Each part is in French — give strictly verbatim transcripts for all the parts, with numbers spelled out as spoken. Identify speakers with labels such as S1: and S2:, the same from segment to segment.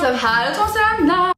S1: présente Hallo Transam.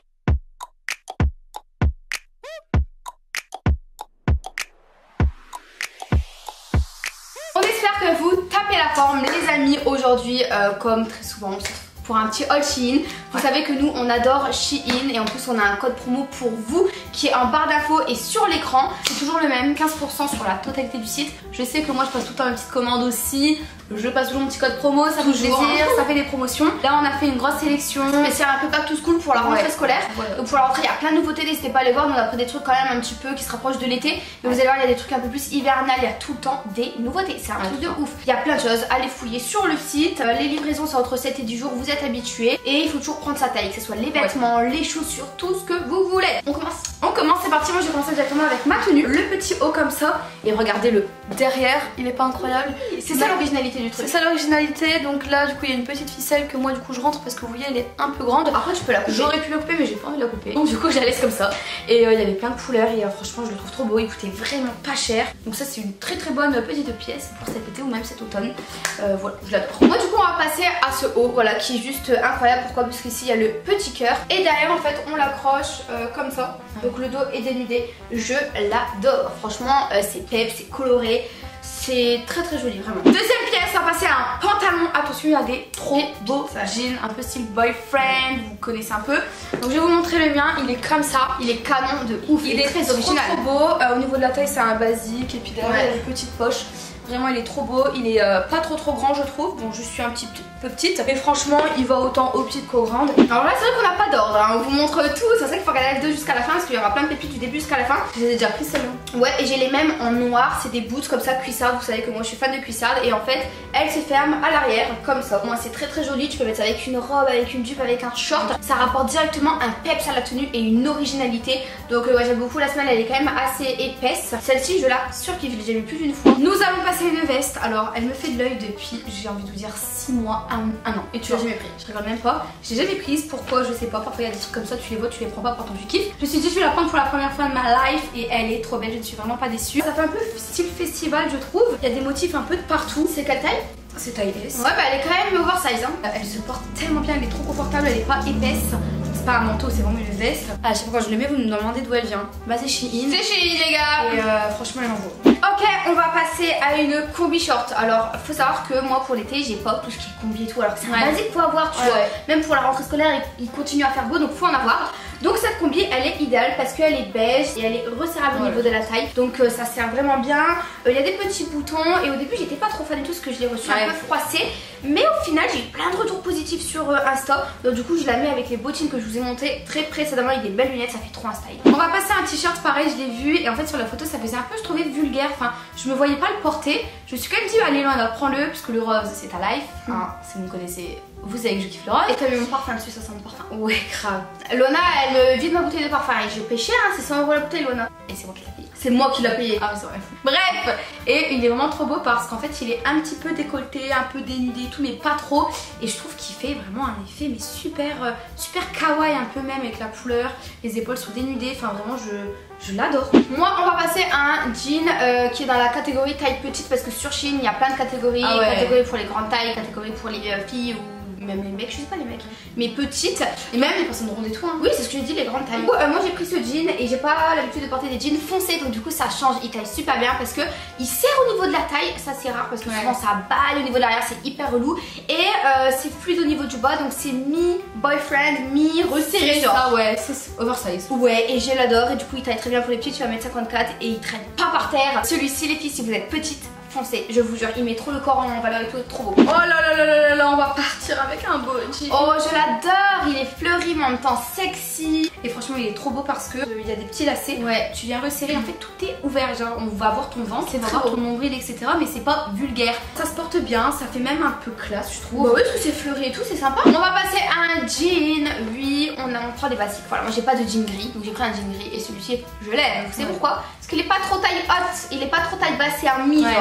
S1: On espère que vous tapez la forme les amis aujourd'hui, euh, comme très souvent pour un petit haul Shein. Vous savez que nous on adore Shein et en plus on a un code promo pour vous qui est en barre d'infos et sur l'écran. C'est toujours le même, quinze pour cent sur la totalité du site. Je sais que moi je passe tout le temps une petite commande aussi. Je passe toujours mon petit code promo, ça fait plaisir, ça fait des promotions. Là on a fait une grosse sélection spéciale un peu back to school pour la rentrée ouais. scolaire. Ouais. Donc pour la rentrée il y a plein de nouveautés, n'hésitez pas à les voir. Nous on a pris des trucs quand même un petit peu qui se rapprochent de l'été. Mais vous allez voir il y a des trucs un peu plus hivernal, il y a tout le temps des nouveautés. C'est un ouais, truc de ouf. Il y a plein de choses, allez fouiller sur le site. Les livraisons c'est entre sept et dix jours, vous êtes habitués. Et il faut toujours prendre sa taille, que ce soit les vêtements, ouais. les chaussures, tout ce que vous voulez. On commence. On commence, c'est parti. Moi je vais commencer directement avec ma tenue. Le petit haut comme ça. Et regardez le derrière, il est pas incroyable. C'est ça l'originalité du truc. C'est ça l'originalité. Donc là du coup il y a une petite ficelle que moi du coup je rentre parce que vous voyez elle est un peu grande. Après tu peux la couper. J'aurais pu la couper mais j'ai pas envie de la couper. Donc du coup je la laisse comme ça. Et euh, il y avait plein de couleurs et euh, franchement je le trouve trop beau. Il coûtait vraiment pas cher. Donc ça c'est une très très bonne petite pièce pour cet été ou même cet automne. Euh, voilà, je l'adore. Moi du coup on va passer à ce haut, voilà, qui est juste incroyable. Pourquoi? Parce qu'ici il y a le petit cœur et derrière en fait on l'accroche euh, comme ça. Donc le dos est dénudé. Je l'adore. Franchement euh, c'est pep, c'est coloré. C'est très très joli vraiment. Deuxième pièce, on va passer à un pantalon. Attention, il y a des trop beaux jeans, un peu style boyfriend, vous connaissez un peu. Donc je vais vous montrer le mien, il est comme ça, il est canon de ouf. Il, il est, est très original. Trop, trop beau. Euh, au niveau de la taille, c'est un basique et puis derrière ouais. il y a des petites poches. Vraiment il est trop beau, il est euh, pas trop trop grand je trouve. Bon je suis un petit peu petite mais franchement il va autant aux petites qu'aux grandes. Alors là c'est vrai qu'on n'a pas d'ordre, hein. On vous montre tout, c'est vrai qu'il faut regarder la vidéo jusqu'à la fin parce qu'il y aura plein de pépites du début jusqu'à la fin. Je les ai déjà pris celles-là. Ouais et j'ai les mêmes en noir, c'est des boots comme ça cuissardes, vous savez que moi je suis fan de cuissardes. Et en fait elles se ferment à l'arrière comme ça. Moi c'est très très joli, tu peux mettre ça avec une robe, avec une jupe, avec un short. Ça rapporte directement un peps à la tenue et une originalité. Donc euh, ouais j'aime beaucoup, la semelle elle est quand même assez épaisse. Celle-ci je la surkiffe, je l'ai déjà mis plus d'une fois. Nous allons passer une veste. Alors elle me fait de l'œil depuis, j'ai envie de vous dire six mois, un, un an. Et tu l'as jamais pris. Je rigole même pas. J'ai jamais prise. Pourquoi? Je sais pas. Parfois il y a des trucs comme ça, tu les vois, tu les prends pas, pourtant tu kiffes. Je me suis dit je vais la prendre pour la première fois de ma life et elle est trop belle. Je ne suis vraiment pas déçue. Ça fait un peu style festival je trouve. Il y a des motifs un peu de partout. C'est quelle taille? C'est taille S. Ouais bah elle est quand même oversize hein. Elle se porte tellement bien, elle est trop confortable, elle est pas épaisse. C'est pas un manteau, c'est vraiment une veste. À chaque fois que je le mets, vous me demandez d'où elle vient. Bah c'est Shein. C'est Shein les gars. Et euh, franchement elle en vaut. Ok, on va passer à une combi short. Alors faut savoir que moi pour l'été j'ai pas tout ce qui est combi et tout. Alors c'est un ouais. basique, faut avoir tu ouais, vois. Ouais. Même pour la rentrée scolaire il continue à faire beau donc faut en avoir. Donc cette combi elle est idéale parce qu'elle est beige et elle est resserrable ouais. au niveau de la taille. Donc euh, ça sert vraiment bien. Il euh, y a des petits boutons et au début j'étais pas trop fan du tout parce que je l'ai reçu ouais. un peu froissé. Mais au final j'ai eu plein de retours positifs sur euh, Insta. Donc du coup je la mets avec les bottines que je vous ai montées très précédemment avec des belles lunettes, ça fait trop un style. On va passer à un t-shirt pareil, je l'ai vu et en fait sur la photo ça faisait un peu je trouvais vulgaire. Enfin je me voyais pas le porter. Je me suis quand même dit allez loin, prends-le parce que le rose c'est ta life. Mm. Hein, si vous me connaissez, vous savez que je kiffe le rose. Et t'as vu mon parfum dessus, ça sent le parfum. Ouais grave. Lona elle vide ma bouteille de parfum et je paye cher hein, c'est cent euros la bouteille Lona. Et c'est moi qui l'a payé. C'est moi qui l'a payé. Ah c'est vrai. Bref, et il est vraiment trop beau parce qu'en fait il est un petit peu décolleté, un peu dénudé et tout mais pas trop. Et je trouve qu'il fait vraiment un effet mais super euh, super kawaii un peu même avec la couleur. Les épaules sont dénudées, enfin vraiment je... Je l'adore. Moi on va passer à un jean euh, qui est dans la catégorie taille petite parce que sur Shein il y a plein de catégories. Ah ouais. Catégorie pour les grandes tailles, catégorie pour les euh, filles ou même les mecs, je sais pas les mecs, mais petites et même les personnes rondes et tout hein. Oui c'est ce que j'ai dit, les grandes tailles. Du coup, euh, moi j'ai pris ce jean et j'ai pas l'habitude de porter des jeans foncés donc du coup ça change, il taille super bien parce que il serre au niveau de la taille, ça c'est rare parce que ouais. souvent ça balle au niveau de l'arrière, c'est hyper relou et euh, c'est fluide au niveau du bas donc c'est mi boyfriend, mi resserré genre. Ah ouais, c'est oversize. Ouais et je l'adore et du coup il taille très bien pour les petits, tu vas mettre cinquante-quatre et il traîne pas par terre. Celui-ci les filles si vous êtes petites, foncez, je vous jure, il met trop le corps en valeur et tout, trop beau. Oh là là là là là là, on va partir avec un beau jean. Oh je l'adore, il est fleuri mais en même temps sexy. Et franchement il est trop beau parce que euh, il y a des petits lacets. Ouais. Tu viens resserrer, en fait tout est ouvert, genre on va voir ton ventre, on va voir ton nombril et cetera. Mais c'est pas vulgaire. Ça se porte bien, ça fait même un peu classe je trouve. Bah oui parce que c'est fleuri et tout, c'est sympa. On va passer à un jean, oui on, a, on prend des basiques. Voilà, moi j'ai pas de jean gris donc j'ai pris un jean gris et celui-ci je l'aime. Vous savez pourquoi? Parce qu'il est pas trop taille haute, il est pas trop taille basse, c'est un mi ouais. genre.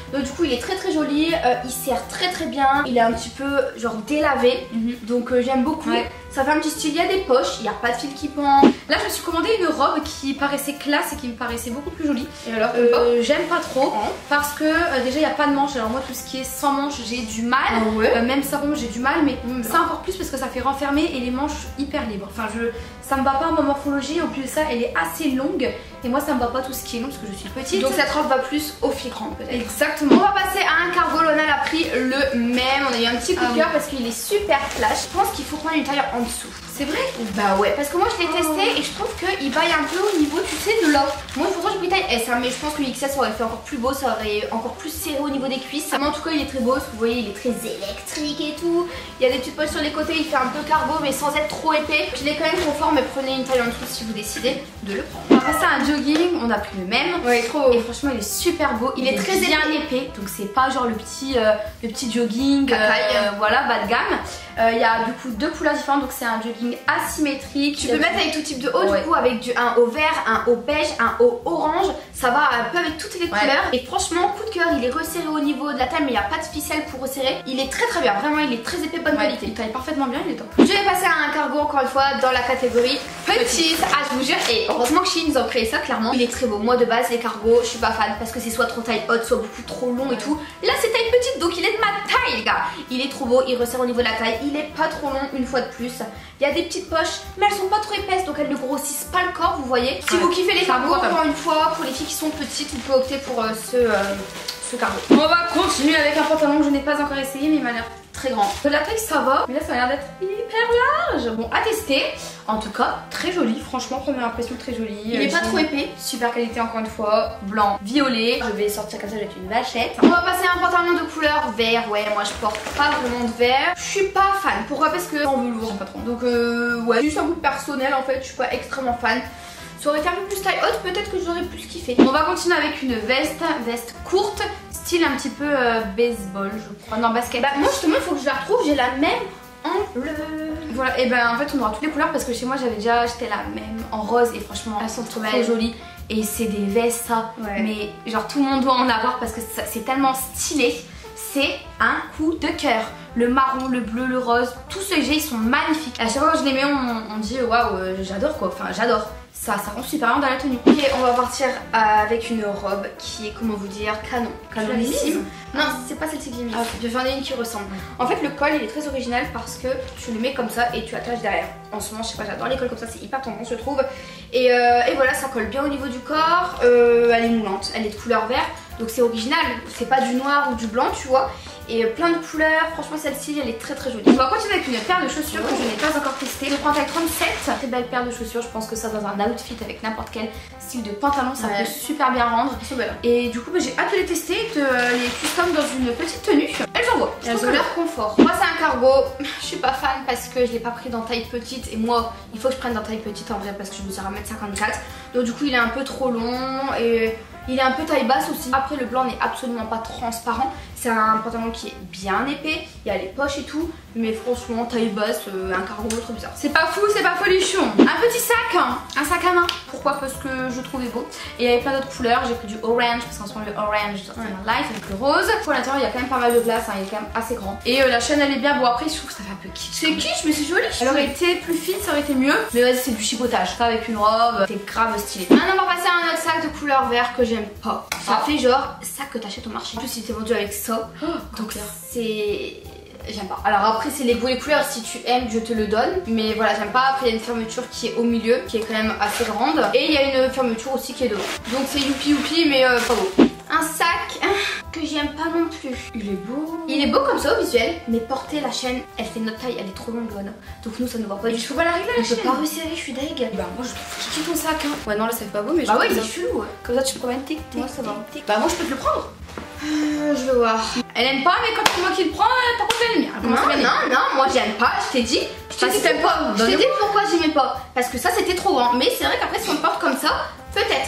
S1: Donc du coup il est très très joli, euh, il serre très très bien, il est un petit peu genre délavé, mm-hmm. donc euh, j'aime beaucoup. Ouais. Ça fait un petit style, il y a des poches, il n'y a pas de fil qui pend.
S2: Là je me suis commandé une robe qui paraissait classe et qui me paraissait beaucoup plus jolie.
S1: Et alors
S2: euh, j'aime pas trop oh. parce que euh, déjà il n'y a pas de manche. Alors moi tout ce qui est sans manche j'ai du mal, oh ouais. euh, même sans manche j'ai du mal, mais mmh. ça encore plus parce que ça fait renfermer et les manches hyper libres. Enfin je, ça me va pas en morphologie, en plus de ça elle est assez longue et moi ça me va pas tout ce qui est long parce que je suis petite.
S1: Donc cette robe va plus au filigrane peut-être.
S2: Exactement.
S1: On va passer à un cargo, Lionel a pris le même, on a eu un petit coup de cœur ah, oui. parce qu'il est super flash. Je pense qu'il faut prendre une taille en dessous.
S2: C'est vrai?
S1: Bah ouais, parce que moi je l'ai testé oh. et je trouve qu'il baille un peu au niveau, tu sais, de là. Moi pourtant j'ai pris taille S, hein, mais je pense que X S aurait fait encore plus beau, ça aurait encore plus serré au niveau des cuisses. Mais en tout cas il est très beau, parce que vous voyez il est très électrique et tout. Il y a des petites poches sur les côtés, il fait un peu cargo mais sans être trop épais. Il est quand même confort, mais prenez une taille en dessous si vous décidez de le prendre.
S2: On va passer à un jogging, on a pris le même.
S1: Ouais, trop.
S2: Et franchement il est super beau, il, il est, est très bien épais. épais donc c'est pas genre le petit, euh, le petit jogging, euh, voilà, bas de gamme. Il euh, y a du coup deux couleurs différentes, donc c'est un jogging asymétrique.
S1: Tu peux mettre avec tout type de haut, ouais. du coup avec du, un haut vert, un haut beige, un haut orange. Ça va un peu avec toutes les ouais. couleurs. Et franchement, coup de cœur, il est resserré au niveau de la taille, mais il n'y a pas de ficelle pour resserrer. Il est très très bien, vraiment il est très épais, bonne ouais. qualité.
S2: Il taille parfaitement bien, il est top.
S1: Je vais passer à un cargo encore une fois dans la catégorie petite. Ah je vous jure, et heureusement que Shein nous a créé ça clairement. Il est très beau. Moi de base les cargos, je suis pas fan parce que c'est soit trop taille haute, soit beaucoup trop long et tout. Là c'est taille petite, donc il est de ma taille les gars. Il est trop beau, il resserre au niveau de la taille, il est pas trop long une fois de plus. Il y a des petites poches, mais elles sont pas trop épaisses, donc elles ne grossissent pas le corps, vous voyez. Si ouais. vous kiffez les cargos, encore une fois, pour les filles qui sont petites, vous pouvez opter pour euh, ce, euh, ce cargo.
S2: On va continuer avec un pantalon que je n'ai pas encore essayé, mais il m'a l'air très grand. De la taille ça va, mais là ça a l'air d'être hyper large. Bon, à tester. En tout cas, très joli. Franchement, première impression très jolie.
S1: Il est pas trop épais.
S2: Super qualité encore une fois. Blanc, violet. Je vais sortir comme ça avec une vachette.
S1: On va passer à un pantalon de couleur vert. Ouais, moi je porte pas vraiment de vert. Je suis pas fan. Pourquoi? Parce que en velours, pas trop. Donc euh, ouais, juste un goût personnel en fait. Je suis pas extrêmement fan. Ça aurait été un peu plus taille haute, peut-être que j'aurais plus kiffé.
S2: On va continuer avec une veste, veste courte, style un petit peu euh, baseball, je crois. Non, basket.
S1: Bah moi justement, il faut que je la retrouve. J'ai la même en bleu.
S2: Voilà, et ben en fait on aura toutes les couleurs parce que chez moi j'avais déjà acheté la même en rose et franchement elles sont trop, trop jolies. Et c'est des vestes ça, ouais. mais genre tout le monde doit en avoir parce que c'est tellement stylé. C'est un coup de cœur. Le marron, le bleu, le rose, tous ceux que j'ai ils sont magnifiques. À chaque fois que je les mets on, on dit waouh euh, j'adore quoi, enfin j'adore. Ça, ça rend super bien dans la tenue.
S1: Et on va partir euh, avec une robe qui est, comment vous dire, canon. Canonissime. Non, c'est pas celle-ci que j'ai mise. Ah, okay. J'en ai une qui ressemble. En fait, le col il est très original parce que tu le mets comme ça et tu attaches derrière. En ce moment, je sais pas, j'adore les cols comme ça, c'est hyper tendance, je trouve. Et, euh, et voilà, ça colle bien au niveau du corps. Euh, elle est moulante, elle est de couleur vert. Donc c'est original, c'est pas du noir ou du blanc, tu vois. Et plein de couleurs, franchement celle-ci elle est très très jolie.
S2: On va continuer avec une paire de chaussures que je n'ai pas encore testée. Je prends taille trente-sept, très belle paire de chaussures. Je pense que ça dans un outfit avec n'importe quel style de pantalon, ça ouais. peut super bien rendre. Et du coup bah, j'ai hâte de les tester, de les custom dans une petite tenue. Elles envoient,
S1: elles ont leur confort. Moi c'est un cargo, je suis pas fan parce que je l'ai pas pris dans taille petite. Et moi il faut que je prenne dans taille petite en vrai parce que je mesure un mètre cinquante-quatre. Donc du coup il est un peu trop long et... il est un peu taille basse aussi. Après le blanc n'est absolument pas transparent. C'est un pantalon qui est bien épais. Il y a les poches et tout. Mais franchement taille basse, euh, un cargo trop bizarre.
S2: C'est pas fou, c'est pas folichon. Un petit sac, hein, un sac à main. Pourquoi? Parce que je trouvais beau. Et il y avait plein d'autres couleurs. J'ai pris du orange parce qu'en ce moment le orange c'est ouais. mon life avec le rose. Pour l'intérieur il y a quand même pas mal de place, hein, il est quand même assez grand. Et euh, la chaîne elle est bien. Bon après je trouve que ça fait un peu kitsch.
S1: C'est kitsch mais c'est joli.
S2: Elle aurait été plus fine, ça aurait été mieux. Mais vas-y c'est du chipotage. Ça avec une robe, c'est grave stylé.
S1: Maintenant on va passer à un autre sac de couleur vert que j'aime pas. Ça ah. fait genre sac que t'achètes au marché. En plus il était vendu avec ça. Oh, donc c'est... j'aime pas. Alors après c'est les goûts et les couleurs, si tu aimes je te le donne. Mais voilà j'aime pas. Après il y a une fermeture qui est au milieu, qui est quand même assez grande. Et il y a une fermeture aussi qui est devant. Donc c'est youpi youpi mais euh, pas beau. Un sac que j'aime pas non plus.
S2: Il est beau.
S1: Il est beau comme ça au visuel. Mais porter la chaîne, elle fait notre taille, elle est trop longue Loana. Donc nous ça ne va pas du tout.
S2: Je peux pas la régler la chaîne.
S1: Je peux pas resserrer, je suis deg.
S2: Bah moi je trouve kiki ton sac hein. Ouais non là ça fait pas beau mais
S1: bah ouais il est chelou ouais.
S2: Comme ça tu te promènes tic tic.
S1: Moi ça va.
S2: Bah moi je peux te le prendre.
S1: Euh, je vais voir.
S2: Elle aime pas mais quand c'est moi qui le prends, par contre elle aime bien.
S1: Non non non, moi j'aime pas, je t'ai dit. Je t'ai dit pourquoi. Je t'ai dit pourquoi j'aimais pas. Parce que ça c'était trop grand. Mais c'est vrai qu'après si on le porte comme ça, peut-être.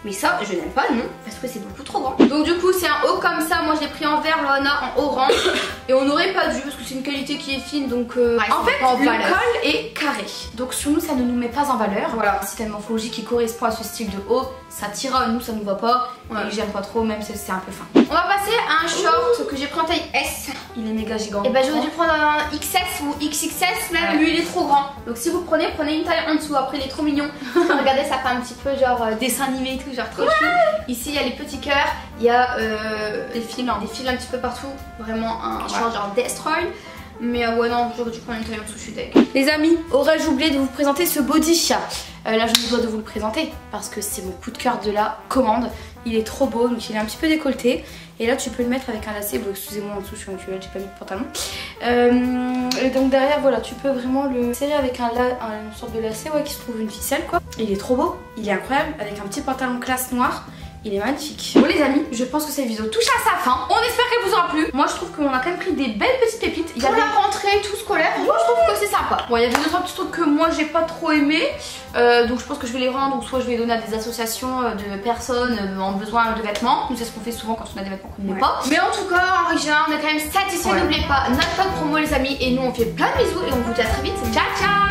S1: Mais ça, je n'aime pas, non, parce que c'est beaucoup trop grand. Donc du coup, c'est un haut comme ça. Moi, je l'ai pris en vert, Loana en orange. Et on n'aurait pas dû, parce que c'est une qualité qui est fine, donc... Euh,
S2: en fait, en le col est carré. Donc sur nous, ça ne nous met pas en valeur. Voilà. C'est une morphologie qui correspond à ce style de haut. Ça tira, nous, ça nous va pas. Ouais. Et j'aime pas trop, même si c'est un peu fin.
S1: On va passer à un short que j'ai pris en taille S.
S2: Il est méga gigant.
S1: Et bah j'aurais dû prendre un X S ou X X S même, ouais. Lui il est trop grand. Donc si vous prenez, prenez une taille en dessous. Après il est trop mignon. Regardez, ça fait un petit peu genre euh, dessin animé et tout, genre trop chou. Ici il y a les petits cœurs, il y a euh, des fils, des fils un petit peu partout. Vraiment un ouais. genre, genre Destroy. Mais euh, ouais non, j'aurais dû prendre une taille en dessous, je suis deg.
S2: Les amis, aurais-je oublié de vous présenter ce body? euh, Là je me dois de vous le présenter parce que c'est mon coup de cœur de la commande. Il est trop beau, donc il est un petit peu décolleté. Et là tu peux le mettre avec un lacet. Bon, excusez-moi, en dessous je suis un culot, j'ai pas mis de pantalon. euh, Et donc derrière voilà, tu peux vraiment le serrer avec un, la... un une sorte de lacet, ouais, qui se trouve une ficelle quoi. Il est trop beau, il est incroyable, avec un petit pantalon classe noir. Il est magnifique. Bon les amis, je pense que cette vidéo touche à sa fin. On espère qu'elle vous aura plu. Moi je trouve qu'on a quand même pris des belles petites pépites.
S1: Il y a
S2: Pour
S1: des... la rentrée tout scolaire, moi je trouve que c'est sympa.
S2: Bon, il y avait deux trois petits trucs que moi j'ai pas trop aimé. euh, Donc je pense que je vais les rendre, ou soit je vais les donner à des associations de personnes en besoin de vêtements. Nous c'est ce qu'on fait souvent quand on a des vêtements qu'on n'aime ouais. pas.
S1: Mais en tout cas, en règle générale, on est quand même satisfait. Ouais. N'oubliez pas notre code promo les amis. Et nous on fait plein de bisous et on vous dit à très vite. Ciao ciao.